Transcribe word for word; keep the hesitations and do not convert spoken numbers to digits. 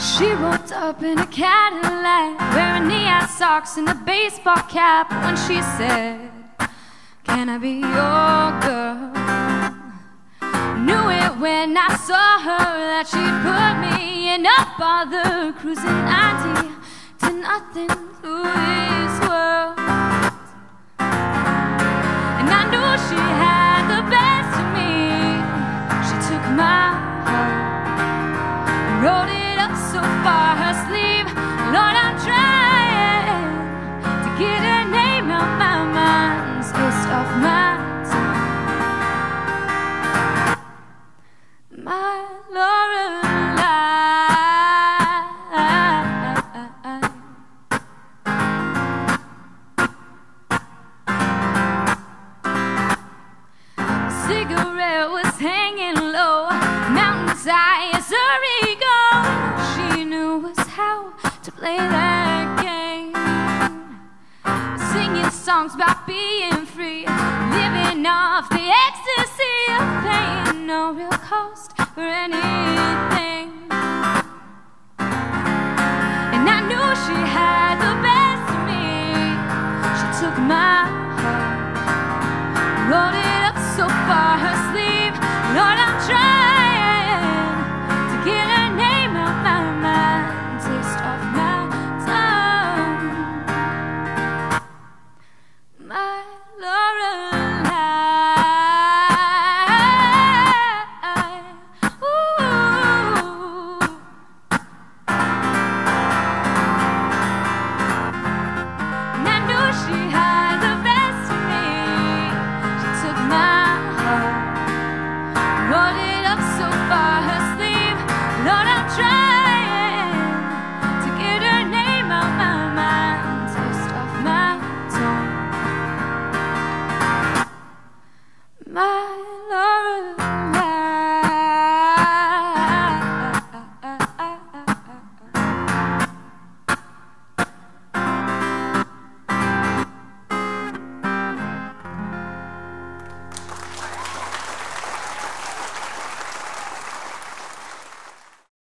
She rolled up in a Cadillac, wearing neon socks and a baseball cap. When she said, "Can I be your girl?" Knew it when I saw her that she'd put me in a bother, cruising ninety to nothing through this world. And I knew she had the best of me. She took my heart, wrote it up so far her sleeve. Lord, I'm trying to get her name out my mind, spaced off my tongue. My Lorelei. Cigarette was hanging low, mountain's eyes, her ego. She knew us how to play that game, singing songs about being free, living off the ecstasy of pain, no real cost for anything. And I knew she had the best of me. She took my heart, wrote it up so far her sleeve. Lord, I'm trying